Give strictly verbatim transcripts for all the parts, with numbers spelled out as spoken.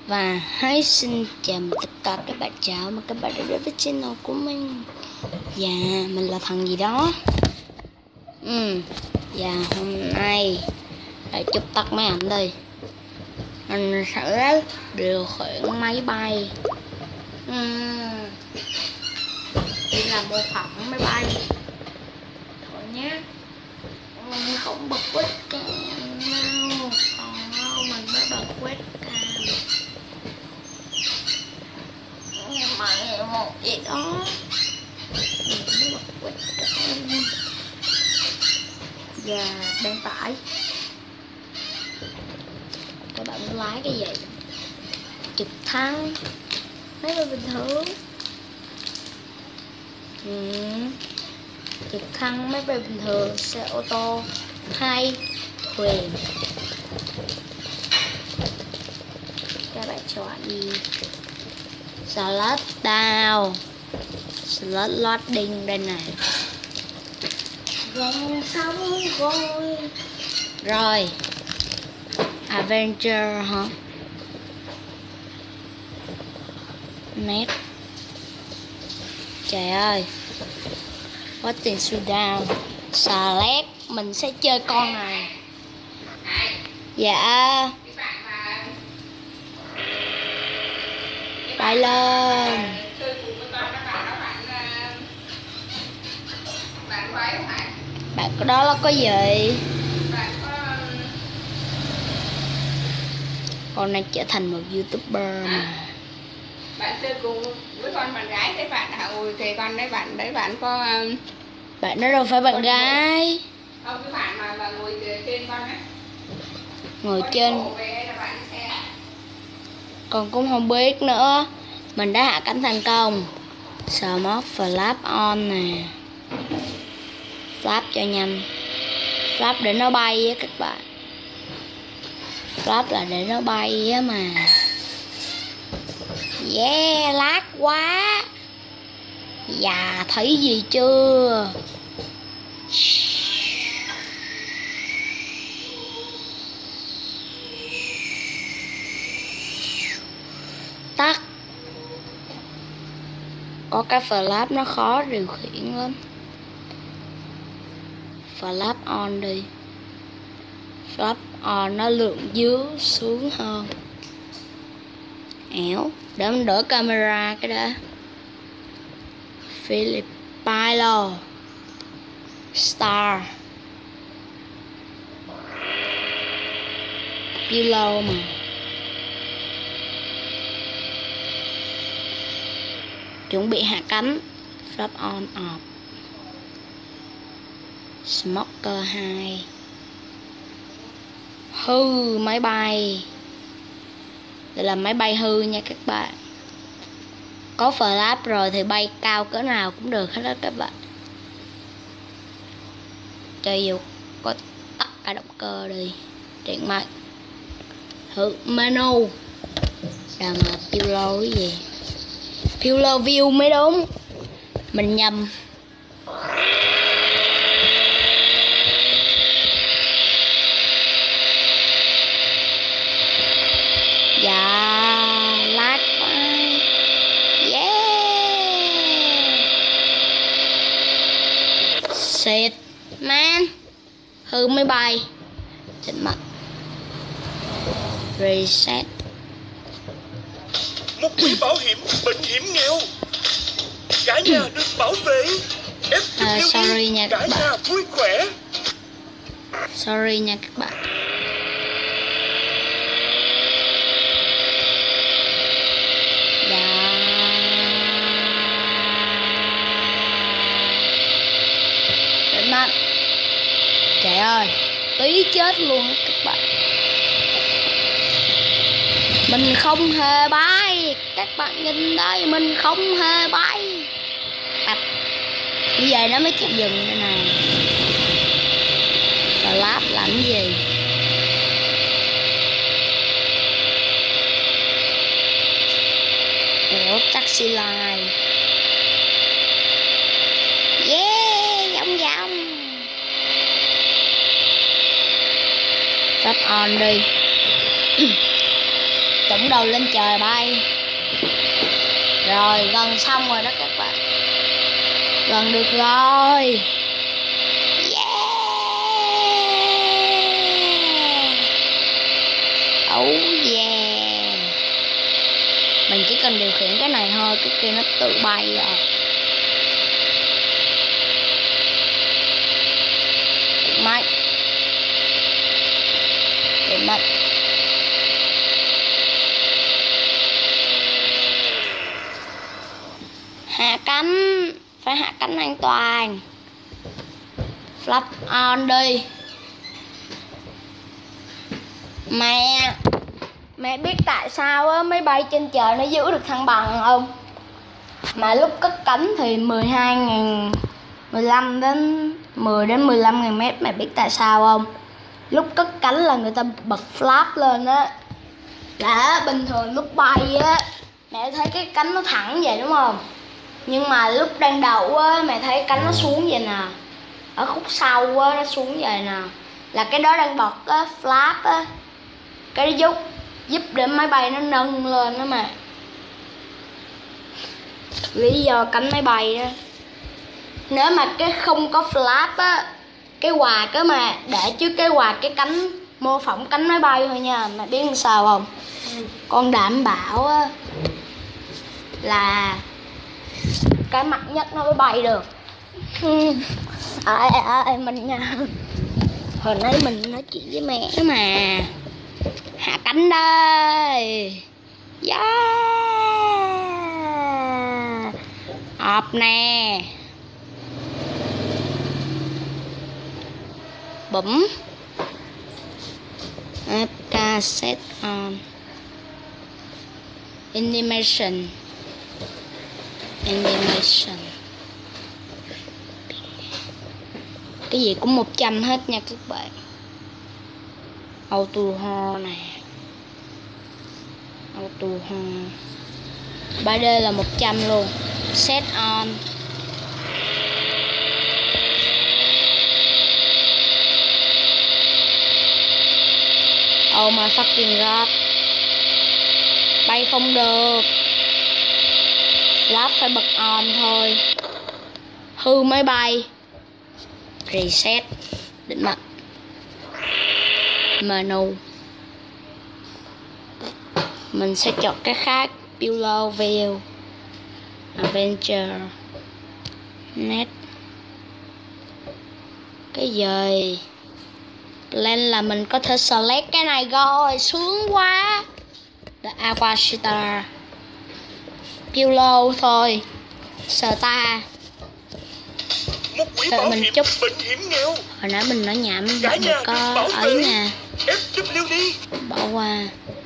Và hãy xin chào tất cả các bạn, chào mà các bạn đã đến với channel của mình. Và mình là thằng gì đó. Ừ. Và hôm nay để chụp tắt máy ảnh đi. Mình sẽ điều khiển máy bay. Uhm. Đây là mô phỏng máy bay. Thôi nhé. Mình không bật webcam đâu. Còn đâu mình mới bật webcam. Mày một gì đó. Mình mới bật webcam. Và đang tải. Các bạn muốn lái cái gì? Trực thăng. Máy bay bình thường. Ừ. Trực thăng, máy bay bình thường, xe ô tô hay thuyền. Các bạn chọn gì? Slide down, slide loading đây này. Gần xong rồi. Rồi Adventure hả? Net. Trời ơi. Quá tiền Sudan. Select. Mình sẽ chơi con này. Dạ. Bay lên. Bạn có đó là có gì? Con này trở thành một YouTuber mà. Bạn chơi cùng với con bạn gái đấy bạn hả? Ui thì con đấy bạn đấy bạn có bạn đó đâu phải bạn gái. Không, cái bạn mà, mà ngồi trên con ấy. Ngồi con trên. Con cũng không biết nữa. Mình đã hạ cánh thành công. Smart flap on nè. Flap cho nhanh. Flap để nó bay á các bạn. Flap là để nó bay á mà. Yeah, lát quá. Dạ, thấy gì chưa? Tắt. Có cái flap nó khó điều khiển lắm. Flap on đi. Flap on nó lượn dưới xuống hơn. Éo. Để mình đỡ camera cái đã. Philip Pilot Star Pilot mà. Chuẩn bị hạ cánh. Flap on off. Smoker hai. Hư máy bay. Đây là máy bay hư nha các bạn. Có flap rồi thì bay cao cỡ nào cũng được hết đó các bạn. Cho dù có tắt cả động cơ đi. Điện máy. Thử menu. Là mà Pilot cái gì? Pilot view mới đúng. Mình nhầm. Dạ. Lát quá. Shit man. Hư máy bay. Chết mặt. Reset. Một quỹ bảo hiểm bệnh hiểm nghèo. Cả nhà được bảo vệ. À, sorry nha các cả bạn. nhà vui khỏe. Sorry nha các bạn. Dạ. Đến mắt. Trời ơi. Tí chết luôn á các bạn. Mình không hề bay. Các bạn nhìn đây. Mình không hề bay. À, như vậy nó mới chịu dừng đây nè. Flap làm cái gì? Ủa taxi line. Yeah, vòng vòng. Flap on đi. Chống đầu lên trời bay. Rồi gần xong rồi đó các bạn. Gần được rồi. Yeah. Oh yeah. Mình chỉ cần điều khiển cái này thôi, cái kia nó tự bay rồi. Mạnh. Để mạnh. Hạ cánh. Phải hạ cánh an toàn. Flap on đi. Mẹ Mẹ biết tại sao á, máy bay trên trời nó giữ được thăng bằng không? Mà lúc cất cánh thì mười hai nghìn, mười lăm đến mười đến mười lăm nghìn mét. Mẹ biết tại sao không? Lúc cất cánh là người ta bật flap lên á. Là bình thường lúc bay á, mẹ thấy cái cánh nó thẳng vậy đúng không? Nhưng mà lúc đang đậu á, mẹ thấy cánh nó xuống vậy nè. Ở khúc sau á, nó xuống vậy nè. Là cái đó đang bật á, flap á. Cái đó giúp Giúp để máy bay nó nâng lên đó mà. Lý do cánh máy bay đó. Nếu mà cái không có flap á, cái quạt á mà để trước cái quạt cái cánh mô phỏng cánh máy bay thôi nha. Mày biết làm sao không? Ừ. Con đảm bảo á là cái mặt nhất nó mới bay được. Ai ai mình nha. Hồi nãy mình nói chuyện với mẹ mà. Hạ cánh đây. Yeah. Ọp nè. Bấm. Apca set on. Animation. Animation. Cái gì cũng một trăm hết nha các bạn. Auto ho nè. Auto ho. ba D là một trăm luôn. Set on. Oh my fucking god. Bay không được. Flap phải bật on thôi. Hư máy bay. Reset. Định mặt. Menu. Mình sẽ chọn cái khác. Pillow View. Adventure. Net. Cái gì? Lên là mình có thể select cái này rồi. Sướng quá. The Aquastar. Pillow thôi. Star. Một quỹ Đợi bảo mình hiểm chút. bệnh hiểm nghèo. Hồi nãy mình nói nhảm. Cả Bạn nhà có được bảo ấy vệ. nè. ép vê đê. Bỏ qua.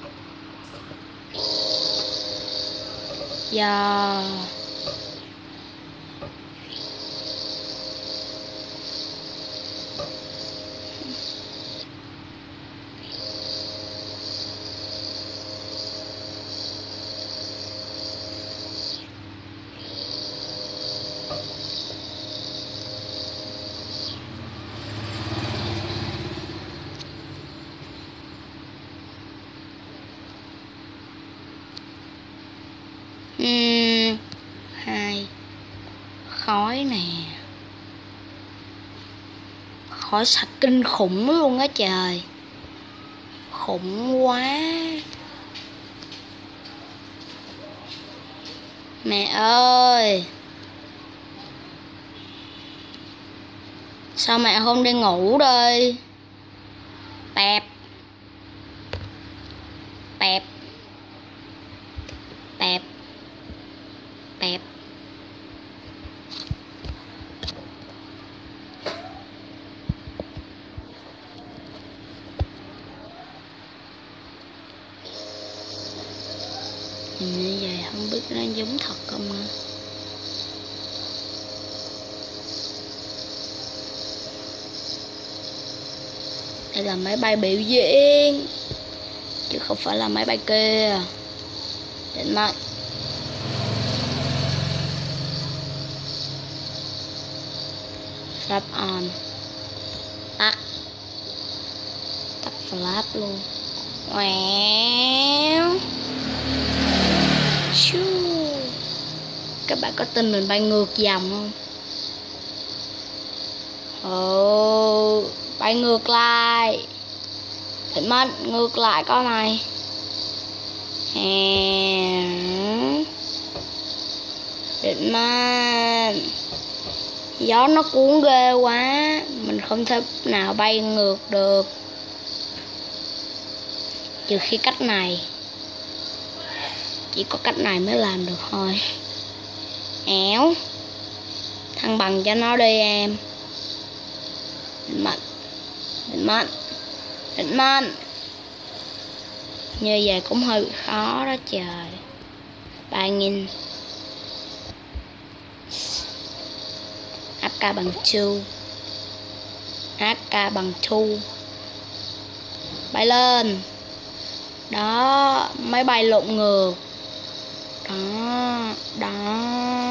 Yeah. Uhm, hai khói nè, khói sạch kinh khủng luôn á trời, khủng quá. Mẹ ơi, sao mẹ không đi ngủ đây? Tẹp tẹp tẹp tẹp. Như vậy không biết nó giống thật không nữa. Đây là máy bay biểu diễn chứ không phải là máy bay kia. Định mệnh. Flap on. Tắt. Tắt flap luôn. Wow. bạn có tin mình bay ngược dòng không? Ồ, bay ngược lại. Định mất, ngược lại con này. Định mất. Gió nó cuốn ghê quá, mình không thể nào bay ngược được. Trừ khi cách này. Chỉ có cách này mới làm được thôi. Éo. Thăng bằng cho nó đi em. Định mạnh. Định mạnh. Định mạnh. Như vậy cũng hơi bị khó đó trời. Ba nghìn. áp ca bằng two. áp ca bằng two. Bay lên. Đó. Máy bay lộn ngược. Đó. Đó.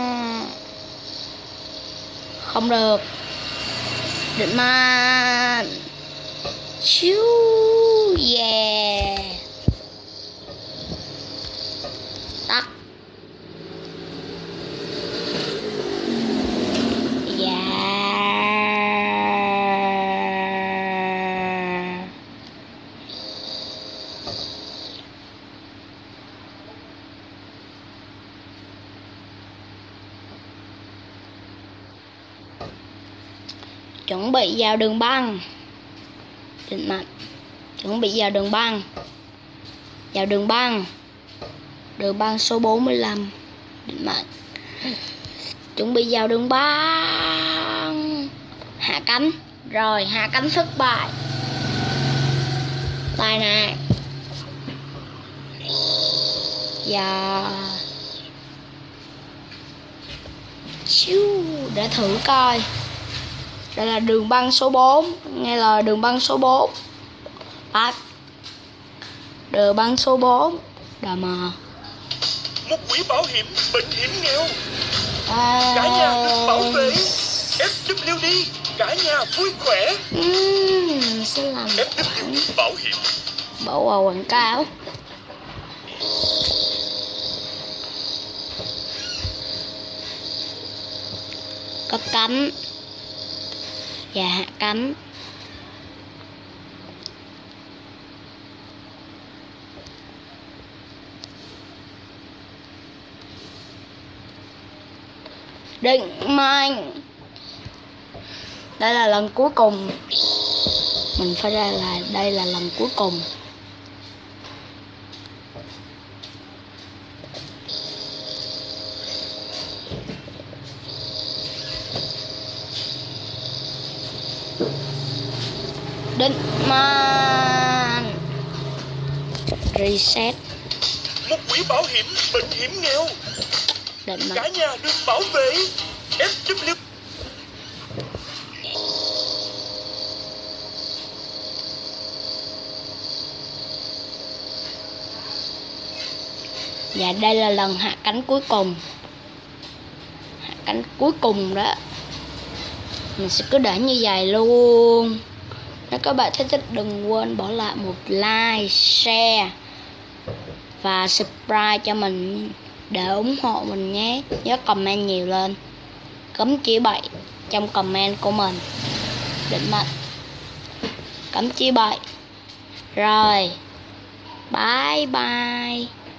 Không được. Định man. Chiu. Yeah. Tắt. Yeah. Chuẩn bị vào đường băng. Định mạnh. Chuẩn bị vào đường băng. Vào đường băng. Đường băng số bốn mươi lăm. Định mạnh. Chuẩn bị vào đường băng. Hạ cánh. Rồi hạ cánh thất bại. Tai nạn. Và Chiu. Để thử coi. Đây là đường băng số bốn. Nghe lời đường băng số bốn. Bắt. Đường băng số bốn. Đờ mờ. Một quỹ bảo hiểm bệnh hiểm nghèo. À... Cả nhà được bảo vệ. ép vê đê. Cả nhà vui khỏe. uhm, Sẽ làm ép vê đê bảo hiểm. bỏ qua quảng cáo. Cất cánh. Và hạ cánh. Định mạnh. Đây là lần cuối cùng. Mình phải ra là đây là lần cuối cùng. Định mạnh. Reset. Một quỹ bảo hiểm bệnh hiểm nghèo. Định mạnh. Cả nhà được bảo vệ. ép vê đê. Và đây là lần hạ cánh cuối cùng. Hạ cánh cuối cùng đó. Mình sẽ cứ để như vậy luôn. Nếu các bạn thấy thích đừng quên bỏ lại một like, share và subscribe cho mình để ủng hộ mình nhé. Nhớ comment nhiều lên. Cấm chỉ bậy trong comment của mình. Định mệnh. Cấm chỉ bậy. Rồi. Bye bye.